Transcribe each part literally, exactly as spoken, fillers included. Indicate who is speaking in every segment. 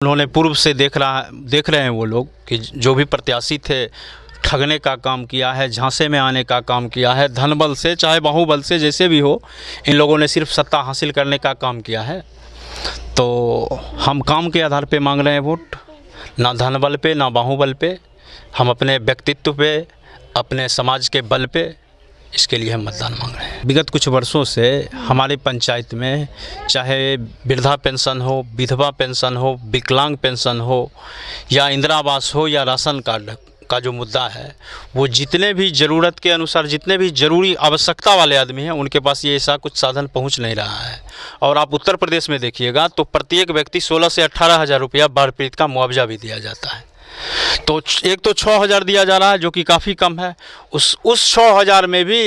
Speaker 1: उन्होंने पूर्व से देख रहा देख रहे हैं वो लोग कि जो भी प्रत्याशी थे ठगने का काम किया है, झांसे में आने का काम किया है, धन बल से चाहे बाहुबल से जैसे भी हो, इन लोगों ने सिर्फ सत्ता हासिल करने का काम किया है। तो हम काम के आधार पे मांग रहे हैं वोट, ना धन बल पे ना बाहुबल पे, हम अपने व्यक्तित्व पे, अपने समाज के बल पे, इसके लिए हम मतदान मांग रहे हैं। विगत कुछ वर्षों से हमारे पंचायत में चाहे वृद्धा पेंशन हो, विधवा पेंशन हो, विकलांग पेंशन हो या इंदिरा आवास हो या राशन कार्ड का जो मुद्दा है, वो जितने भी ज़रूरत के अनुसार जितने भी ज़रूरी आवश्यकता वाले आदमी हैं उनके पास ये ऐसा कुछ साधन पहुंच नहीं रहा है। और आप उत्तर प्रदेश में देखिएगा तो प्रत्येक व्यक्ति सोलह से अट्ठारह हज़ार रुपया बाढ़ पीड़ित का मुआवजा भी दिया जाता है। तो एक तो छः हज़ार दिया जा रहा है जो कि काफ़ी कम है। उस उस छः हज़ार में भी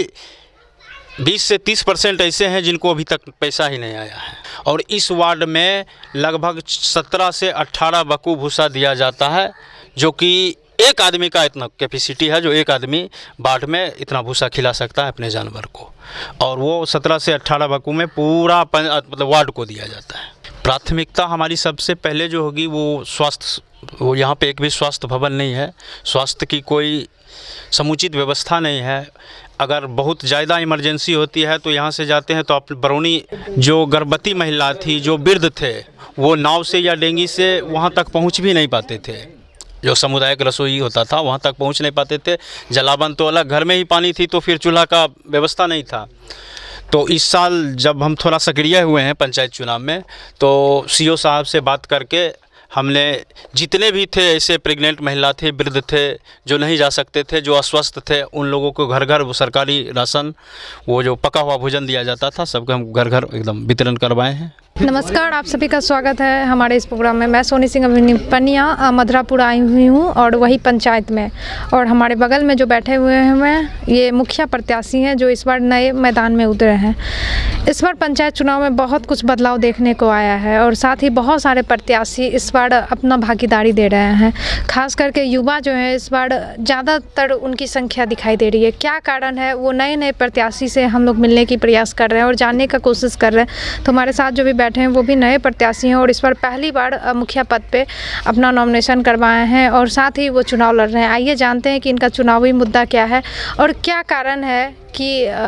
Speaker 1: बीस से तीस परसेंट ऐसे हैं जिनको अभी तक पैसा ही नहीं आया है। और इस वार्ड में लगभग सत्रह से अट्ठारह बकू भूसा दिया जाता है, जो कि एक आदमी का इतना कैपेसिटी है, जो एक आदमी बाढ़ में इतना भूसा खिला सकता है अपने जानवर को, और वो सत्रह से अट्ठारह बकू में पूरा मतलब वार्ड को दिया जाता है। प्राथमिकता हमारी सबसे पहले जो होगी वो स्वास्थ्य, वो यहाँ पे एक भी स्वास्थ्य भवन नहीं है, स्वास्थ्य की कोई समुचित व्यवस्था नहीं है। अगर बहुत ज़्यादा इमरजेंसी होती है तो यहाँ से जाते हैं तो आप बरौनी जो गर्भवती महिला थी, जो वृद्ध थे, वो नाव से या डेंगी से वहाँ तक पहुँच भी नहीं पाते थे। जो सामुदायिक रसोई होता था वहाँ तक पहुँच नहीं पाते थे। जलावन तो अलग, घर में ही पानी थी तो फिर चूल्हा का व्यवस्था नहीं था। तो इस साल जब हम थोड़ा सक्रिय हुए हैं पंचायत चुनाव में, तो सीओ साहब से बात करके हमने जितने भी थे ऐसे प्रेग्नेंट महिला थे, वृद्ध थे, जो नहीं जा सकते थे, जो अस्वस्थ थे, उन लोगों को घर घर वो सरकारी राशन, वो जो पका हुआ भोजन दिया जाता था, सबको हम घर घर एकदम वितरण करवाए हैं।
Speaker 2: नमस्कार, आप सभी का स्वागत है हमारे इस प्रोग्राम में। मैं सोनी सिंह पनिया मधुरापुर आई हुई हूँ और वही पंचायत में, और हमारे बगल में जो बैठे हुए हैं ये मुखिया प्रत्याशी हैं जो इस बार नए मैदान में उतरे हैं। इस बार पंचायत चुनाव में बहुत कुछ बदलाव देखने को आया है और साथ ही बहुत सारे प्रत्याशी इस बार अपना भागीदारी दे रहे हैं। खास करके युवा जो है इस बार ज़्यादातर उनकी संख्या दिखाई दे रही है। क्या कारण है, वो नए नए प्रत्याशी से हम लोग मिलने की प्रयास कर रहे हैं और जानने का कोशिश कर रहे हैं। तो हमारे साथ जो भी बैठे हैं वो भी नए प्रत्याशी हैं और इस बार पहली बार मुखिया पद पे अपना नॉमिनेशन करवाए हैं और साथ ही वो चुनाव लड़ रहे हैं। आइए जानते हैं कि इनका चुनावी मुद्दा क्या है और क्या कारण है कि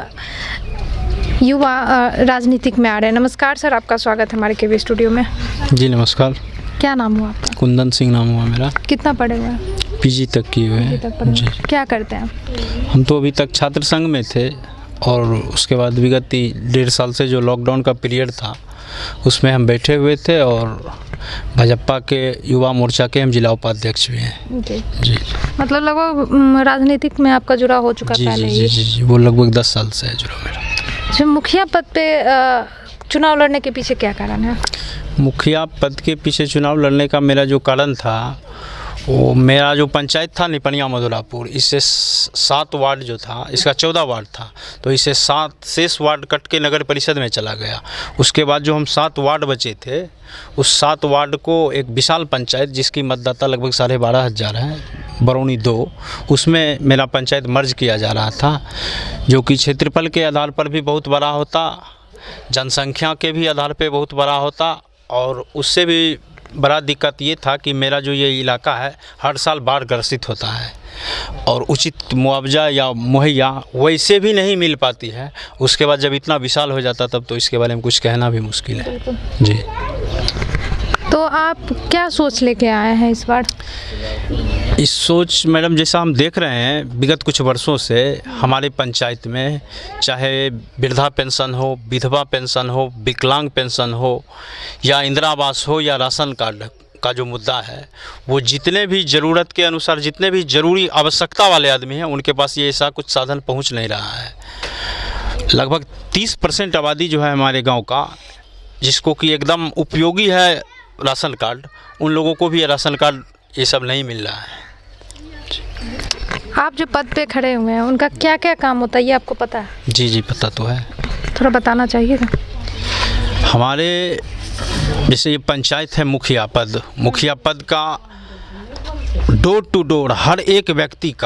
Speaker 2: युवा राजनीतिक में आ रहे हैं। नमस्कार सर, आपका स्वागत है हमारे केवी स्टूडियो में।
Speaker 1: जी नमस्कार।
Speaker 2: क्या नाम हुआ आपका?
Speaker 1: कुंदन सिंह नाम हुआ मेरा।
Speaker 2: कितना पढ़े हुए हैं?
Speaker 1: पीजी तक किए हुए हैं। जी।
Speaker 2: क्या करते हैं?
Speaker 1: हम तो अभी तक छात्र संघ में थे और उसके बाद विगत डेढ़ साल से जो लॉकडाउन का पीरियड था उसमें हम बैठे हुए थे और भाजपा के युवा मोर्चा के हम जिला उपाध्यक्ष भी हैं। जी जी।
Speaker 2: मतलब लगभग राजनीतिक में आपका जुड़ा हो चुका
Speaker 1: जी,
Speaker 2: पहले
Speaker 1: जी, जी जी जी वो लगभग दस साल से है जुड़ा मेरा।
Speaker 2: जो मुखिया पद पे चुनाव लड़ने के पीछे क्या कारण है?
Speaker 1: मुखिया पद के पीछे चुनाव लड़ने का मेरा जो कारण था, वो मेरा जो पंचायत था निपनिया मधुरापुर, इससे सात वार्ड जो था, इसका चौदह वार्ड था, तो इससे सात शेष वार्ड कट के नगर परिषद में चला गया। उसके बाद जो हम सात वार्ड बचे थे, उस सात वार्ड को एक विशाल पंचायत जिसकी मतदाता लगभग साढ़े बारह हज़ार है, बरौनी दो, उसमें मेरा पंचायत मर्ज किया जा रहा था, जो कि क्षेत्रफल के आधार पर भी बहुत बड़ा होता, जनसंख्या के भी आधार पर बहुत बड़ा होता, और उससे भी बड़ा दिक्कत ये था कि मेरा जो ये इलाका है हर साल बाढ़ ग्रसित होता है और उचित मुआवजा या मुहैया वैसे भी नहीं मिल पाती है। उसके बाद जब इतना विशाल हो जाता तब तो इसके बारे में कुछ कहना भी मुश्किल है। जी।
Speaker 2: तो आप क्या सोच लेके आए हैं इस बार?
Speaker 1: इस सोच मैडम, जैसा हम देख रहे हैं विगत कुछ वर्षों से हमारे पंचायत में चाहे वृद्धा पेंशन हो, विधवा पेंशन हो, विकलांग पेंशन हो या इंदिरा आवास हो या राशन कार्ड का जो मुद्दा है, वो जितने भी ज़रूरत के अनुसार जितने भी ज़रूरी आवश्यकता वाले आदमी हैं उनके पास ये ऐसा कुछ साधन पहुंच नहीं रहा है। लगभग तीस परसेंट आबादी जो है हमारे गांव का, जिसको कि एकदम उपयोगी है राशन कार्ड, उन लोगों को भी राशन कार्ड ये सब नहीं मिल रहा है।
Speaker 2: आप जो पद पे खड़े हुए हैं उनका क्या क्या काम होता है ये आपको पता है?
Speaker 1: जी जी पता तो है।
Speaker 2: थोड़ा बताना चाहिए था।
Speaker 1: हमारे जैसे ये पंचायत है मुखिया पद, मुखिया पद का डोर टू डोर हर एक व्यक्ति का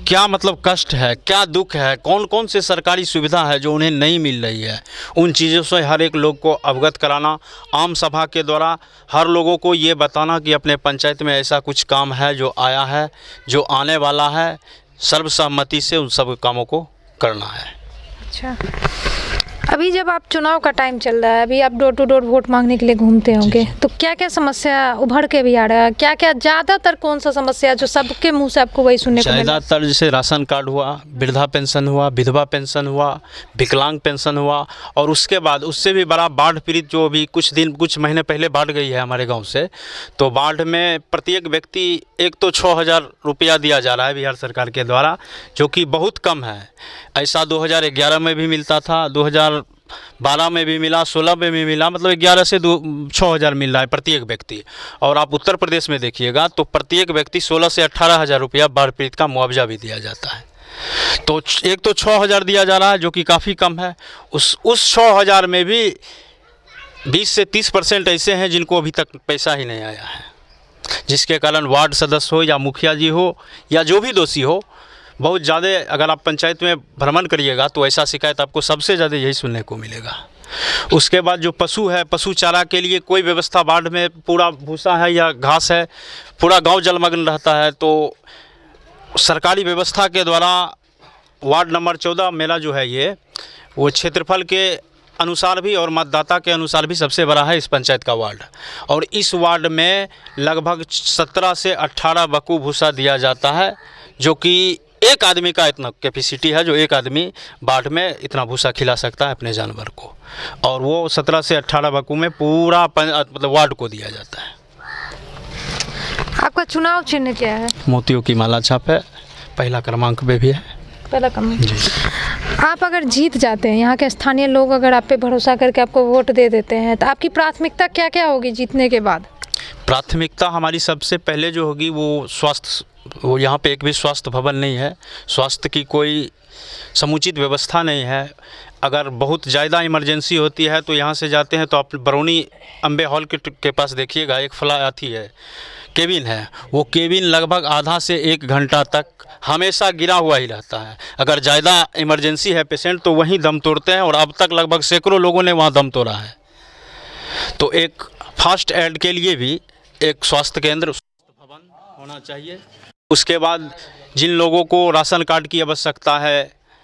Speaker 1: क्या मतलब कष्ट है, क्या दुख है, कौन कौन से सरकारी सुविधा है जो उन्हें नहीं मिल रही है, उन चीज़ों से हर एक लोग को अवगत कराना, आम सभा के द्वारा हर लोगों को ये बताना कि अपने पंचायत में ऐसा कुछ काम है जो आया है, जो आने वाला है, सर्वसम्मति से उन सब कामों को करना है।
Speaker 2: अच्छा, अभी जब आप चुनाव का टाइम चल रहा है, अभी आप डोर टू डोर वोट मांगने के लिए घूमते होंगे, तो क्या क्या समस्या उभर के भी आ रहा है? क्या क्या ज़्यादातर कौन सा समस्या जो सबके मुंह से आपको वही सुनने को मिला?
Speaker 1: ज़्यादातर जैसे राशन कार्ड हुआ, वृद्धा पेंशन हुआ, विधवा पेंशन हुआ, विकलांग पेंशन हुआ, और उसके बाद उससे भी बड़ा बाढ़ पीड़ित जो अभी कुछ दिन कुछ महीने पहले बाढ़ गई है हमारे गाँव से, तो बाढ़ में प्रत्येक व्यक्ति एक तो छः हज़ार रुपया दिया जा रहा है बिहार सरकार के द्वारा, जो कि बहुत कम है। ऐसा दो हज़ार ग्यारह में भी मिलता था, दो हज़ार बारह में भी मिला, सोलह में भी मिला, मतलब ग्यारह से दो छः हज़ार मिल रहा है प्रत्येक व्यक्ति। और आप उत्तर प्रदेश में देखिएगा तो प्रत्येक व्यक्ति सोलह से अट्ठारह हज़ार रुपया बाढ़ पीड़ित का मुआवजा भी दिया जाता है। तो एक तो छः हज़ार दिया जा रहा है जो कि काफ़ी कम है। उस उस छः हज़ार में भी बीस से तीस परसेंट ऐसे हैं जिनको अभी तक पैसा ही नहीं आया है, जिसके कारण वार्ड सदस्य हो या मुखिया जी हो या जो भी दोषी हो, बहुत ज़्यादा अगर आप पंचायत में भ्रमण करिएगा तो ऐसा शिकायत आपको सबसे ज़्यादा यही सुनने को मिलेगा। उसके बाद जो पशु है, पशु चारा के लिए कोई व्यवस्था, बाढ़ में पूरा भूसा है या घास है, पूरा गांव जलमग्न रहता है। तो सरकारी व्यवस्था के द्वारा वार्ड नंबर चौदह मेरा जो है ये, वो क्षेत्रफल के अनुसार भी और मतदाता के अनुसार भी सबसे बड़ा है इस पंचायत का वार्ड। और इस वार्ड में लगभग सत्रह से अट्ठारह बक्कू भूसा दिया जाता है, जो कि एक आदमी का इतना कैपेसिटी है, जो एक आदमी बाढ़ में इतना भूसा खिला सकता है अपने जानवर को। और वो सत्रह से अट्ठारह बक्कू में पूरा मतलब वार्ड को दिया जाता है।
Speaker 2: आपका चुनाव चिन्ह क्या है?
Speaker 1: मोतियों की माला छाप है, पहला क्रमांक पे भी है।
Speaker 2: पहला क्रमांक। आप अगर जीत जाते हैं, यहाँ के स्थानीय लोग अगर आप पे भरोसा करके आपको वोट दे देते हैं, तो आपकी प्राथमिकता क्या क्या होगी जीतने के बाद?
Speaker 1: प्राथमिकता हमारी सबसे पहले जो होगी वो स्वास्थ्य, वो यहाँ पे एक भी स्वास्थ्य भवन नहीं है, स्वास्थ्य की कोई समुचित व्यवस्था नहीं है। अगर बहुत ज़्यादा इमरजेंसी होती है तो यहाँ से जाते हैं तो आप बरौनी अम्बे हॉल के, के पास देखिएगा, एक फ्लाई आती है, केबिन है, वो केबिन लगभग आधा से एक घंटा तक हमेशा गिरा हुआ ही रहता है। अगर ज़्यादा इमरजेंसी है पेशेंट तो वहीं दम तोड़ते हैं, और अब तक लगभग सैकड़ों लोगों ने वहाँ दम तोड़ा है। तो एक फास्ट एड के लिए भी एक स्वास्थ्य केंद्र, स्वास्थ्य भवन होना चाहिए। उसके बाद जिन लोगों को राशन कार्ड की आवश्यकता है,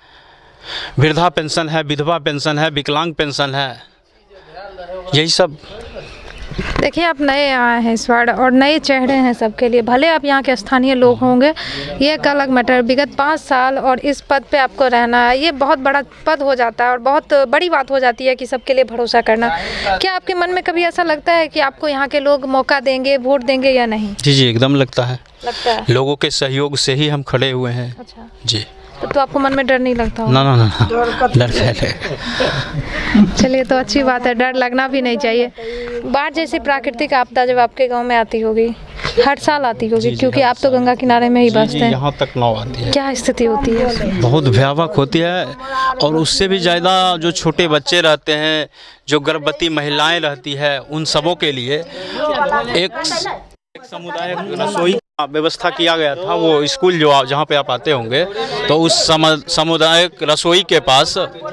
Speaker 1: वृद्धा पेंशन है, विधवा पेंशन है, विकलांग पेंशन है, यही सब।
Speaker 2: देखिए, आप नए आए हैं इस वार्ड और नए चेहरे हैं सबके लिए, भले आप यहाँ के स्थानीय लोग होंगे, ये एक अलग मैटर। विगत पाँच साल और इस पद पे आपको रहना है, ये बहुत बड़ा पद हो जाता है और बहुत बड़ी बात हो जाती है कि सबके लिए भरोसा करना। क्या आपके मन में कभी ऐसा लगता है कि आपको यहाँ के लोग मौका देंगे, वोट देंगे या नहीं?
Speaker 1: जी जी एकदम लगता है,
Speaker 2: लगता है।
Speaker 1: लोगों के सहयोग से ही हम खड़े हुए हैं।
Speaker 2: अच्छा
Speaker 1: जी।
Speaker 2: तो, तो आपको मन में डर नहीं लगता?
Speaker 1: ना ना ना डर है।
Speaker 2: चलिए, तो अच्छी बात है, डर लगना भी नहीं चाहिए। बाढ़ जैसी प्राकृतिक आपदा जब आपके गांव में आती होगी, हर साल आती होगी, क्योंकि आप तो गंगा किनारे में ही बसते हैं,
Speaker 1: यहाँ तक नाव आती है।
Speaker 2: क्या स्थिति होती है?
Speaker 1: बहुत भयावह होती है, और उससे भी ज़्यादा जो छोटे बच्चे रहते हैं, जो गर्भवती महिलाएं रहती है, उन सबों के लिए एक समुदाय रसोई व्यवस्था किया गया था। वो स्कूल जो जहाँ पे आप आते होंगे, तो उस सामुदायिक रसोई के पास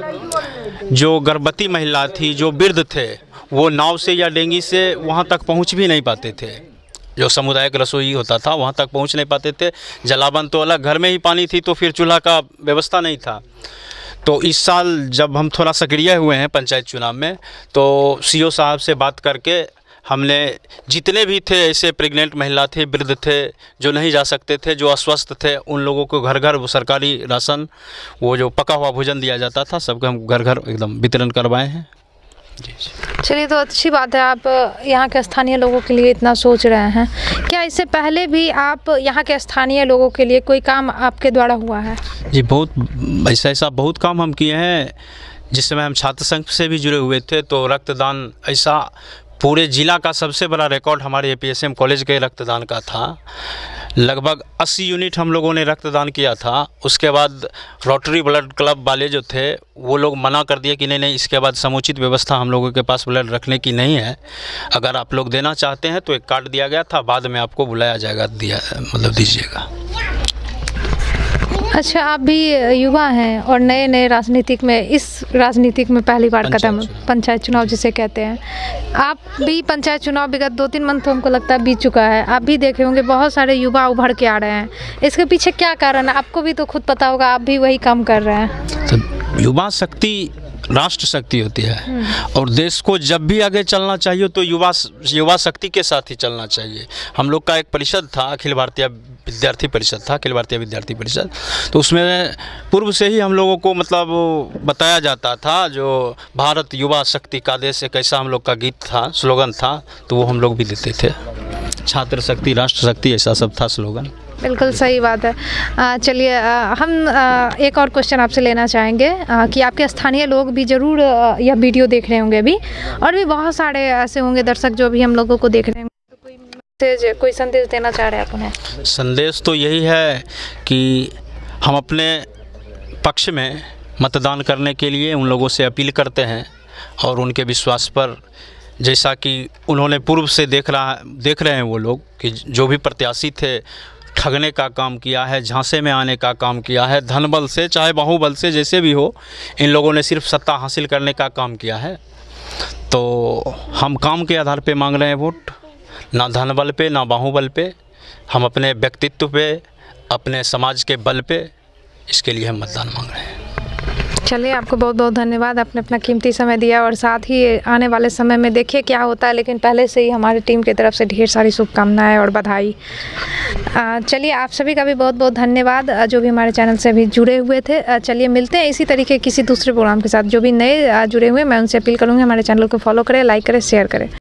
Speaker 1: जो गर्भवती महिला थी, जो वृद्ध थे, वो नाव से या डेंगी से वहाँ तक पहुँच भी नहीं पाते थे। जो सामुदायिक रसोई होता था वहाँ तक पहुँच नहीं पाते थे। जलावन तो अलग, घर में ही पानी थी तो फिर चूल्हा का व्यवस्था नहीं था। तो इस साल जब हम थोड़ा सक्रिय हुए हैं पंचायत चुनाव में, तो सीओ साहब से बात करके हमने जितने भी थे ऐसे प्रेग्नेंट महिला थे, वृद्ध थे, जो नहीं जा सकते थे, जो अस्वस्थ थे, उन लोगों को घर घर वो सरकारी राशन, वो जो पका हुआ भोजन दिया जाता था, सबको हम घर घर एकदम वितरण करवाए हैं। जी।
Speaker 2: चलिए, तो अच्छी बात है, आप यहाँ के स्थानीय लोगों के लिए इतना सोच रहे हैं। क्या इससे पहले भी आप यहाँ के स्थानीय लोगों के लिए कोई काम आपके द्वारा हुआ है?
Speaker 1: जी, बहुत ऐसा ऐसा बहुत काम हम किए हैं। जिस समय हम छात्र संघ से भी जुड़े हुए थे, तो रक्तदान, ऐसा पूरे ज़िला का सबसे बड़ा रिकॉर्ड हमारे A P S M college के रक्तदान का था। लगभग अस्सी यूनिट हम लोगों ने रक्तदान किया था। उसके बाद रोटरी ब्लड क्लब वाले जो थे, वो लोग मना कर दिए कि नहीं नहीं, इसके बाद समुचित व्यवस्था हम लोगों के पास ब्लड रखने की नहीं है। अगर आप लोग देना चाहते हैं तो एक कार्ड दिया गया था, बाद में आपको बुलाया जाएगा, दिया मतलब दीजिएगा।
Speaker 2: अच्छा, आप भी युवा हैं और नए नए राजनीतिक में, इस राजनीतिक में पहली बार कदम, पंचायत चुनाव जिसे कहते हैं, आप भी पंचायत चुनाव विगत दो तीन मंथ तो हमको लगता है बीत चुका है, आप भी देखे होंगे बहुत सारे युवा उभर के आ रहे हैं, इसके पीछे क्या कारण है? आपको भी तो खुद पता होगा, आप भी वही काम कर रहे हैं।
Speaker 1: तो युवा शक्ति राष्ट्र शक्ति होती है और देश को जब भी आगे चलना चाहिए तो युवा युवा शक्ति के साथ ही चलना चाहिए। हम लोग का एक परिषद था, अखिल भारतीय विद्यार्थी परिषद था, अखिल भारतीय विद्यार्थी परिषद, तो उसमें पूर्व से ही हम लोगों को मतलब बताया जाता था, जो भारत युवा शक्ति का देश एक ऐसा हम लोग का गीत था, स्लोगन था, तो वो हम लोग भी देते थे। छात्र शक्ति, राष्ट्र शक्ति, ऐसा सब था स्लोगन।
Speaker 2: बिल्कुल सही बात है। चलिए, हम आ, एक और क्वेश्चन आपसे लेना चाहेंगे आ, कि आपके स्थानीय लोग भी ज़रूर यह वीडियो देख रहे होंगे अभी, और भी बहुत सारे ऐसे होंगे दर्शक जो भी हम लोगों को देख रहे होंगे, तो कोई मैसेज, कोई संदेश देना चाह रहे हैं आप उन्हें?
Speaker 1: संदेश तो यही है कि हम अपने पक्ष में मतदान करने के लिए उन लोगों से अपील करते हैं और उनके विश्वास पर, जैसा कि उन्होंने पूर्व से देख रहा देख रहे हैं वो लोग कि जो भी प्रत्याशी थे, ठगने का काम किया है, झांसे में आने का काम किया है, धन बल से चाहे बाहुबल से, जैसे भी हो, इन लोगों ने सिर्फ सत्ता हासिल करने का काम किया है। तो हम काम के आधार पे मांग रहे हैं वोट, ना धन बल पे, ना बाहुबल पे, हम अपने व्यक्तित्व पे, अपने समाज के बल पे, इसके लिए हम मतदान मांग रहे हैं।
Speaker 2: चलिए, आपको बहुत बहुत धन्यवाद, आपने अपना कीमती समय दिया, और साथ ही आने वाले समय में देखिए क्या होता है, लेकिन पहले से ही हमारी टीम की तरफ से ढेर सारी शुभकामनाएं और बधाई। चलिए, आप सभी का भी बहुत बहुत धन्यवाद जो भी हमारे चैनल से अभी जुड़े हुए थे। चलिए, मिलते हैं इसी तरीके किसी दूसरे प्रोग्राम के साथ। जो भी नए जुड़े हुए, मैं उनसे अपील करूँगी हमारे चैनल को फॉलो करें, लाइक करें, शेयर करें।